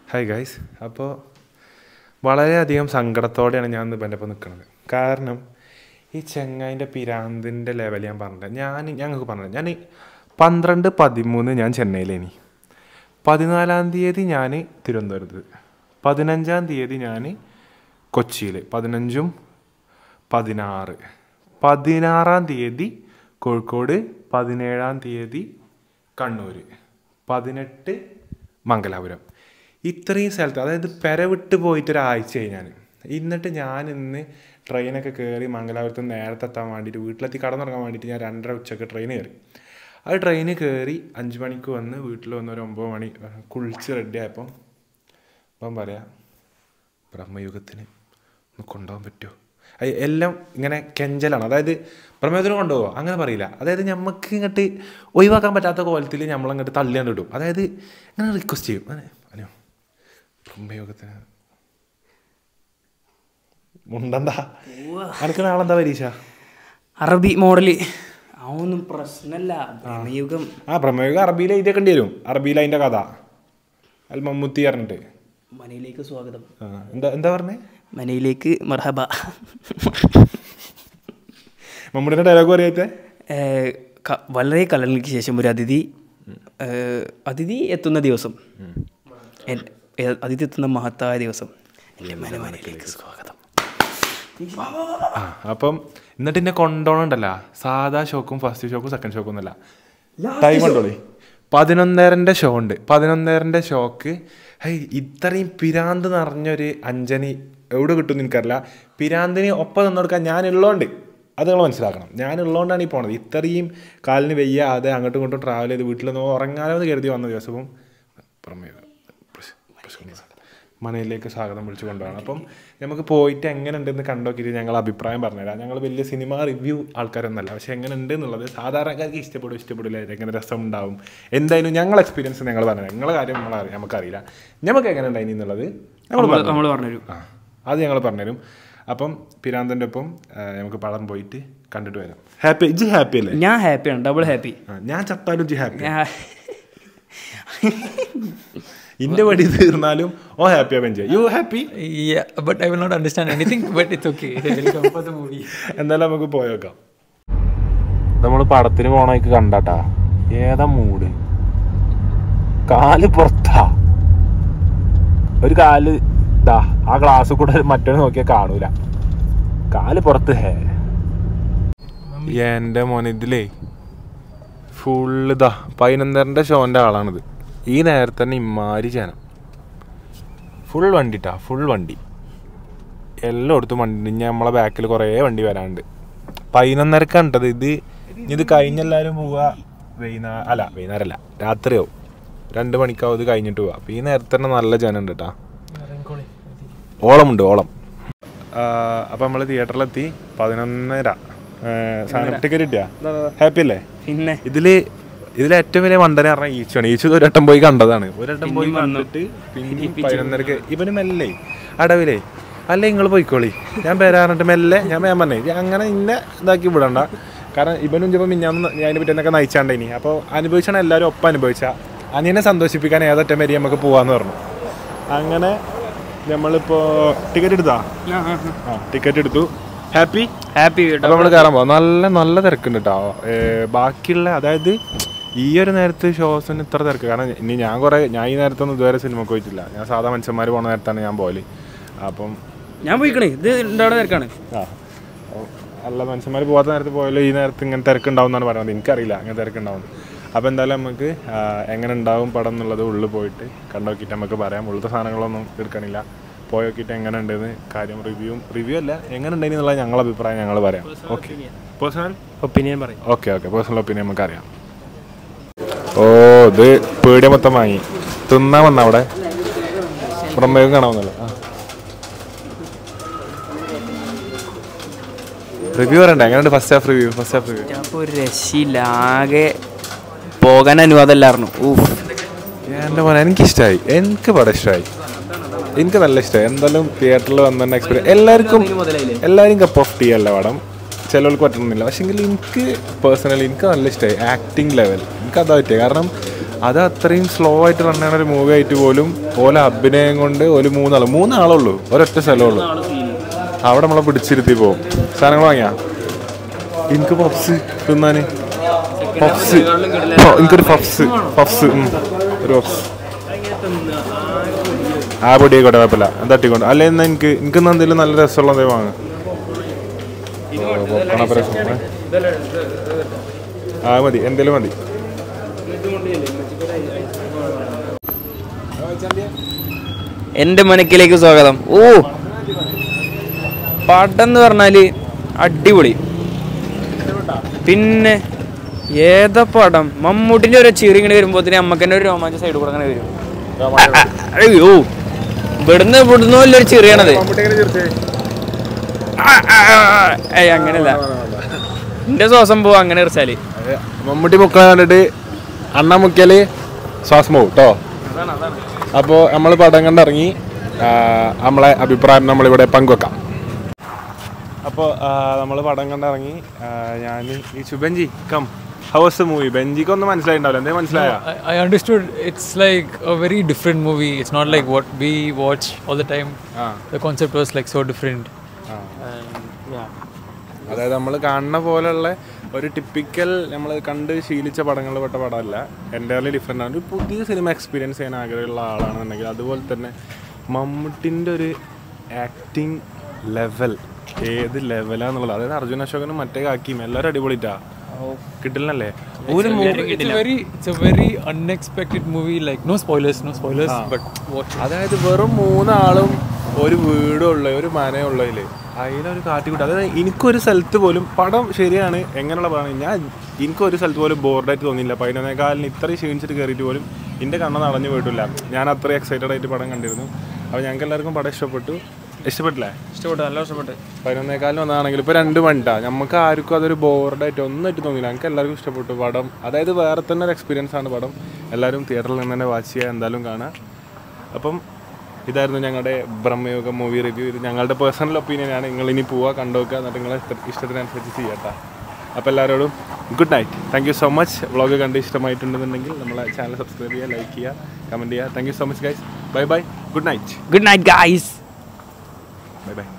Hi guys. അപ്പോൾ വളരെയധികം സങ്കടത്തോടെയാണ് ഞാൻ ഇന്ന് എൻ്റെ ഒപ്പം നിൽക്കുന്നത്. കാരണം ഈ ചെങ്ങായിൻ്റെ പിരാന്തിൻ്റെ ലെവൽ ഞാൻ പറഞ്ഞത് ഞങ്ങൾക്ക് പറഞ്ഞത് ഞാൻ 12-13 ഞാൻ ചെന്നൈയിലേനി, 14-ാം തീയതി ഞാൻ തിരുവനന്തപുരത്ത്, 15-ാം തീയതി ഞാൻ കൊച്ചിയിൽ, 15-ഉം 16, 16-ാം തീയതി കോഴിക്കോട്, 17-ാം തീയതി കണ്ണൂർ, 18 മംഗലാപുരം. ഇത്രയും സ്ഥലത്ത്, അതായത് പെര വിട്ട് പോയിട്ടൊരാഴ്ചയായി ഞാൻ. എന്നിട്ട് ഞാൻ ഇന്ന് ട്രെയിനൊക്കെ കയറി മംഗലാപുരത്ത് നേരത്തെ എത്താൻ വേണ്ടിയിട്ട്, വീട്ടിലെത്തി കടന്നിറങ്ങാൻ വേണ്ടിയിട്ട് ഞാൻ 2:30 ഉച്ചയ്ക്ക് ട്രെയിൻ കയറി. അത് ട്രെയിന് കയറി 5 മണിക്ക് വന്ന് വീട്ടിൽ വന്ന് ഒരു 9 മണി കുളിച്ച് റെഡിയായപ്പം അപ്പം പറയാം, ബ്രഹ്മയുഗത്തിന് ഒന്ന് കൊണ്ടുപോകാൻ പറ്റുമോ? എല്ലാം ഇങ്ങനെ കെഞ്ചലാണ്. അതായത് ബ്രഹ്മയുഗത്തിന് കൊണ്ടുപോകുമോ അങ്ങനെ പറയില്ല. അതായത് നമുക്ക് ഇങ്ങോട്ട് ഒഴിവാക്കാൻ പറ്റാത്ത കോലത്തിൽ നമ്മളങ്ങോട്ട് തള്ളിയാണ്ട് ഇടും. അതായത് ഇങ്ങനെ റിക്വസ്റ്റ് ചെയ്യും, അനോ ബ്രഹ്മയുഗത്തിന് മുണ്ടെന്താ എനിക്ക് നാളെന്താ പരീക്ഷ? അറബി മോഡല് അതൊന്നും പ്രശ്നമല്ല. ബ്രഹ്മയുഗം ബ്രഹ്മയുഗം അറബിയിൽ എഴുതിയേക്കേണ്ടി വരും. അറബിയിൽ അതിൻ്റെ കഥ അൽ മമ്മൂത്തി പറഞ്ഞിട്ട്. മനയിലേക്ക് സ്വാഗതം. എന്താ പറഞ്ഞേ? മനയിലേക്ക് മർഹബ. മമ്മൂട്ടിയുടെ ഡയലോഗ് അറിയാത്തെ? വളരെ കാലങ്ങൾക്ക് ശേഷം ഒരു അതിഥി എത്തുന്ന ദിവസം, അതിഥി എത്തുന്ന മഹത്തായ ദിവസം, എൻ്റെ മനയിലേക്ക് സ്വാഗതം. അപ്പം എന്നിട്ട് എന്നെ കൊണ്ടുപോകണുണ്ടല്ല, സാധാ ഷോക്കും ഫസ്റ്റ് ഷോക്കും സെക്കൻഡ് ഷോക്കും ഒന്നുമല്ല, ടൈം ഉണ്ടോളി. 11:30 ഷോ ഉണ്ട്. 11:30 ഷോക്ക് ഇത്രയും പിരാന്ത് നിറഞ്ഞൊരു അഞ്ജനി എവിടെ കിട്ടുമെന്ന് എനിക്കറിയില്ല. പിരാന്തിന് ഒപ്പം നിന്നെടുക്കാൻ ഞാനുള്ളതുകൊണ്ട് അത് നിങ്ങൾ മനസ്സിലാക്കണം. ഞാനുള്ളതുകൊണ്ടാണ് ഈ പോണത്. ഇത്രയും കാലിന് വയ്യാതെ അങ്ങോട്ടും ഇങ്ങോട്ടും ട്രാവൽ ചെയ്ത് വീട്ടിലൊന്ന് ഉറങ്ങാനോ എന്ന് കരുതി വന്ന ദിവസവും മനയിലേക്ക് സ്വാഗതം വിളിച്ച് കൊണ്ടുപോകണം. അപ്പം നമുക്ക് പോയിട്ട് എങ്ങനെ ഉണ്ടെന്ന് കണ്ടോക്കിയിട്ട് ഞങ്ങൾ അഭിപ്രായം പറഞ്ഞുതരാം. ഞങ്ങൾ വലിയ സിനിമ റിവ്യൂ ആൾക്കാരൊന്നുമല്ല, പക്ഷെ എങ്ങനെ ഉണ്ട് എന്നുള്ളത് സാധാരണക്കാർക്ക് ഇഷ്ടപ്പെടില്ല, എങ്ങനെ രസം ഉണ്ടാവും, എന്തായാലും ഞങ്ങൾ എക്സ്പീരിയൻസ് ഞങ്ങൾ പറഞ്ഞുതരാം. നിങ്ങളെ കാര്യം നമുക്കറിയില്ല, നമുക്ക് എങ്ങനെ ഉണ്ടായിനി എന്നുള്ളത് നമ്മൾ പറഞ്ഞുതരും. അത് ഞങ്ങൾ പറഞ്ഞുതരും. അപ്പം പിരാന്തൻ്റെ ഒപ്പം നമുക്ക് പടം പോയിട്ട് കണ്ടിട്ട് വരാം. ഹാപ്പി അല്ലേ? ഞാൻ ഹാപ്പിയാണ്, ഡബിൾ ഹാപ്പി. ഞാൻ ചത്താലും ഹാപ്പി. ഇന്റെ വടി തീർന്നാലും ഹാപ്പി ആവാൻ ചെയ്യും. You happy? But I will not understand anything, but it's okay. എന്തായാലും നമുക്ക് പോയേക്കാം. നമ്മൾ പടത്തിന് പോണേക്ക് കണ്ടാട്ടാ, ഏതാ മൂഡ്? കാല് പുറത്താ, ഒരു കാല് ഇതാ ആ ഗ്ലാസ് കൂടെ മറ്റൊരു നോക്കിയാൽ കാണൂല, കാല് പുറത്ത്. എൻ്റെ മോനെ ഇതിലേ ഫുള്ള് ഇതാ 11:30 ഷോൻ്റെ ആളാണിത്. ഈ നേരത്തെ തന്നെ ഇമാരി ജനം, ഫുൾ വണ്ടിട്ടാ, ഫുൾ വണ്ടി, എല്ലായിടത്തും വണ്ടി. ഇനി നമ്മളെ ബാക്കിൽ കുറേ വണ്ടി വരാനുണ്ട്. 11:30 കണ്ടത്. ഇത് കഴിഞ്ഞെല്ലാവരും പോവുക വൈകുന്നേരമല്ല, രാത്രിയാവും, 2 മണിക്കാവും ഇത് കഴിഞ്ഞിട്ട് പോവുക. അപ്പം ഈ നേരത്തെ തന്നെ നല്ല ജനം ഉണ്ട് കേട്ടാ, ഓളമുണ്ട്. അപ്പം നമ്മൾ തിയേറ്ററിലെത്തി. 11:30 സാധനം ടിക്കറ്റ് കിട്ടിയാ ഹാപ്പി അല്ലേ? പിന്നെ ഇതിൽ ഏറ്റവും വലിയ മണ്ടനെ പറഞ്ഞാൽ ഈച്ചാണ്. ഈച്ചു ഒരു വട്ടം പോയി കണ്ടതാണ്, ഒരട്ടം പോയി കണ്ടിട്ട് പിന്നെ 11:30 ഇവന് മെല്ലെ അടവിലേ അല്ലേ നിങ്ങൾ പോയിക്കോളി, ഞാൻ പേരാറിട്ട് മെല്ലെ ഞാൻ പറഞ്ഞേ അങ്ങനെ ഇന്നെ ഇതാക്കി വിടണ്ട. കാരണം ഇവനും ചിലപ്പോൾ മിഞ്ഞാന്ന് അതിനെ പറ്റി എന്നൊക്കെ നയിച്ചാണ്ടേനി. അപ്പോൾ അനുഭവിച്ചാണ് എല്ലാവരും ഒപ്പം അനുഭവിച്ചാൽ അനിയനെ സന്തോഷിപ്പിക്കാൻ ഏതറ്റം വരെ നമുക്ക് പോകാമെന്ന് പറഞ്ഞു. അങ്ങനെ നമ്മളിപ്പോൾ ടിക്കറ്റ് എടുത്താ? ടിക്കറ്റ് എടുത്തു. ഹാപ്പി. അപ്പോൾ നമ്മൾ കയറാൻ പോകാം. നല്ല തിരക്കുണ്ട് കേട്ടോ. ബാക്കിയുള്ള, അതായത് ഈ ഒരു നേരത്ത് ഷോസിന് ഇത്ര തിരക്ക്. കാരണം ഞാൻ ഈ നേരത്തൊന്നും ഇതുവരെ സിനിമക്ക് പോയിട്ടില്ല. ഞാൻ സാധാ മനുഷ്യന്മാർ പോകുന്ന നേരത്താണ് ഞാൻ പോകല്. അപ്പം ഞാൻ പോയിക്കണേ, ഇത് തിരക്കാണ്. അല്ല, മനുഷ്യന്മാർ പോകാത്ത നേരത്ത് പോയാലും ഈ നേരത്ത് ഇങ്ങനെ തിരക്കുണ്ടാവും എന്നാണ് പറയുന്നത്. എനിക്കറിയില്ല അങ്ങനെ തിരക്കുണ്ടാവുന്നത്. അപ്പോൾ എന്തായാലും നമുക്ക് എങ്ങനെ ഉണ്ടാവും പടം എന്നുള്ളത് ഉള്ളിൽ പോയിട്ട് കണ്ടോക്കിയിട്ട് നമുക്ക് പറയാം. ഉള്ളത്തെ സാധനങ്ങളൊന്നും എടുക്കണില്ല, പോയി നോക്കിയിട്ട് എങ്ങനെ ഉണ്ടെന്ന് കാര്യം റിവ്യൂ അല്ല, എങ്ങനെ ഉണ്ടെന്ന് എന്നുള്ള ഞങ്ങളുടെ അഭിപ്രായം ഞങ്ങൾ പറയാം. ഓക്കെ, പേഴ്സണൽ ഒപ്പീനിയൻ പറയും. ഓക്കെ, പേഴ്സണൽ ഒപ്പീനിയൻ നമുക്കറിയാം. ഇത് പേടിയ മൊത്തം വാങ്ങി തിന്നാൻ വന്ന അവിടെ ബ്രഹ്മയുഗം കാണാമെന്നല്ലോ. റിവ്യൂ പറയണ്ടേ? എങ്ങനെയുണ്ട് ഫസ്റ്റ് ഹാഫ് റിവ്യൂ? ഒരു രക്ഷയില്ല, ആകെ പോകാൻ അനുവാദമല്ലായിരുന്നു. എൻ്റെ മോനെ എനിക്കിഷ്ടമായി, എനിക്ക് പടം ഇഷ്ടമായി, എനിക്ക് നല്ല ഇഷ്ടമായി. എന്തായാലും തിയേറ്ററിൽ വന്ന എക്സ്പീരിയൻസ് എല്ലാവരും കപ്പ് ഓഫ് ടീ അല്ല പടം, ചിലവർക്ക് പറ്റണമെന്നില്ല. പക്ഷേ എങ്കിൽ എനിക്ക് പേഴ്സണലി എനിക്ക് നല്ല ഇഷ്ടമായി. ആക്ടിങ് ലെവൽ എനിക്കതാ പറ്റിയത്. കാരണം അത് അത്രയും സ്ലോ ആയിട്ട് റൺ ചെയ്യുന്ന ഒരു മൂവി ആയിട്ട് പോലും ഓല അഭിനയം കൊണ്ട് ഒരു മൂന്നാളുള്ളൂ ഒരൊറ്റ സ്ഥലമുള്ളൂ. അവിടെ നമ്മളെ പിടിച്ചിരുത്തി പോകും. സാധനങ്ങൾ വാങ്ങിയാ എനിക്ക് പഫ്സ് തിന്നാന് എനിക്കൊരു പഫ്സ് ഒരു പഫ്സ് ആ പൊടിയായിക്കോട്ടെ കുഴപ്പമില്ല തട്ടിക്കൊണ്ട് അല്ലെ എന്നാ എനിക്കെന്നാ എന്തെങ്കിലും നല്ല രസമുള്ള എന്തെങ്കിലും വാങ്ങാം. ആ മതി എന്തേലും മതി. എൻ്റെ മനക്കിലേക്ക് സ്വാഗതം. ഓ പടം എന്ന് പറഞ്ഞാല് അടിപൊളി. പിന്നെ ഏതാ പടം, മമ്മൂട്ടിന്റെ ഒരു ചിരി ഇങ്ങനെ വരുമ്പോഴത്തേന് അമ്മക്ക് തന്നെ ഒരു രോമാഞ്ച സൈഡ് കൂടെ അങ്ങനെ വരും. അയ്യോ ഇവിടുന്ന് വല്ലൊരു ചിറിയാണത്. അങ്ങനെയല്ല എന്റെ ശ്വാസം പോവാ അങ്ങനെ ഇറച്ചാല്. മമ്മൂട്ടി മുക്കാൻ കണ്ടിട്ട് അണ്ണ മുക്കിയാല് ശ്വാസം പോവും കേട്ടോ. അപ്പോൾ നമ്മൾ പടം കണ്ടിറങ്ങി നമ്മളെ അഭിപ്രായം നമ്മളിവിടെ പങ്കുവെക്കാം. അപ്പോൾ നമ്മൾ പടം കണ്ടിറങ്ങി. ഞാൻ ഈ Shubhanji come how was the movie? ബെഞ്ചിക്ക് ഒന്നും മനസ്സിലായിട്ടുണ്ടാവില്ല. എന്തെങ്കിലും മനസ്സിലായോ? I understood it's like a very different movie. It's not like what we watch all the time. The concept was like so different. അതായത് നമ്മൾ കാണുന്ന പോലെയുള്ള ഒരു ടിപ്പിക്കൽ നമ്മൾ കണ്ട് ശീലിച്ച പടങ്ങളിൽ പെട്ട പടമല്ല. എൻ്റയർലി ഡിഫറെൻ്റ് ആണ്. ഒരു പുതിയ സിനിമ എക്സ്പീരിയൻസ് ചെയ്യാൻ ആഗ്രഹമുള്ള ആളാണെന്നുണ്ടെങ്കിൽ അതുപോലെ തന്നെ മമ്മൂട്ടിൻ്റെ ഒരു ആക്ടിങ് ലെവൽ ഏത് ലെവലാന്നുള്ളത്, അതായത് അർജുൻ അശോകനും മറ്റേ കാക്കിയും എല്ലാവരും അടിപൊളിട്ടാ കിട്ടില്ലല്ലേ ഒരു It's a very unexpected movie. Like no spoilers, but watch it. അതായത് വെറും 3 ആളും ഒരു വീടുള്ള ഒരു മനയുള്ളതിൽ അതിലൊരു കാട്ടിക്കൂട്ടി. അതായത് എനിക്കൊരു സ്ഥലത്ത് പോലും പടം ശരിയാണ് എങ്ങനെയുള്ള പടമാണ് എനിക്കൊരു സ്ഥലത്ത് പോലും ബോർഡായിട്ട് തോന്നിയില്ല. 11 ഇത്രയും ക്ഷീണിച്ചിട്ട് കയറിയിട്ട് പോലും എൻ്റെ കണ്ണ് നടഞ്ഞു പോയിട്ടില്ല. ഞാൻ അത്രയും എക്സൈറ്റഡ് ആയിട്ട് പടം കണ്ടിരുന്നു. അപ്പോൾ ഞങ്ങൾക്ക് എല്ലാവർക്കും പടം ഇഷ്ടപ്പെട്ടില്ലേ? നല്ല ഇഷ്ടപ്പെട്ടു. 11 വന്നതാണെങ്കിൽ ഇപ്പോൾ 2 മണിട്ടാ. നമുക്ക് ആർക്കും അതൊരു ബോർഡായിട്ട് ഒന്നായിട്ട് തോന്നിയില്ല. ഞങ്ങൾക്ക് എല്ലാവർക്കും ഇഷ്ടപ്പെട്ടു പടം. അതായത് വേറെ തന്നെ ഒരു എക്സ്പീരിയൻസ് ആണ് പടം. എല്ലാവരും തിയേറ്ററിൽ നിന്ന് തന്നെ വാച്ച് ചെയ്യുക, എന്തായാലും കാണുക. അപ്പം ഇതായിരുന്നു ഞങ്ങളുടെ ബ്രഹ്മയോഗം മൂവി റിവ്യൂ. ഇത് ഞങ്ങളുടെ പേഴ്സണൽ ഒപ്പീനിയനാണ്. നിങ്ങളിനി പോവുക, കണ്ടുവെക്കുക, എന്നിട്ട് നിങ്ങളെ ഇഷ്ടത്തിനനുസരിച്ച് ചെയ്യട്ടോ. അപ്പോൾ എല്ലാവരോടും good night. Thank you so much. Vlog കണ്ട് ഇഷ്ടമായിട്ടുണ്ടെന്നുണ്ടെങ്കിൽ നമ്മളെ ചാനൽ സബ്സ്ക്രൈബ് ചെയ്യുക, ലൈക്ക് ചെയ്യുക, കമൻറ്റ് ചെയ്യുക. Thank you so much guys. Bye bye. Good night. Good night guys. Bye bye.